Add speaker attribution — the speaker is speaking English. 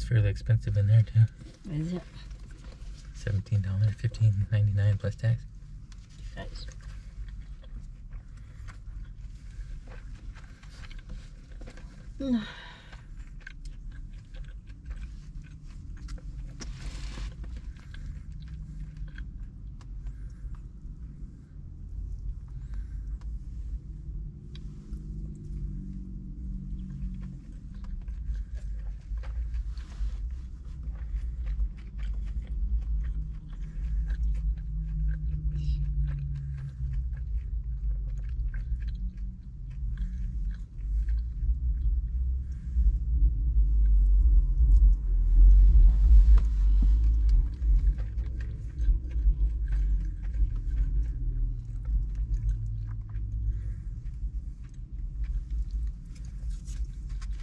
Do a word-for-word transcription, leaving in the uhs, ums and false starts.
Speaker 1: fairly expensive in there too.
Speaker 2: Is it?
Speaker 1: Seventeen dollars, fifteen ninety nine plus tax.
Speaker 2: Nice.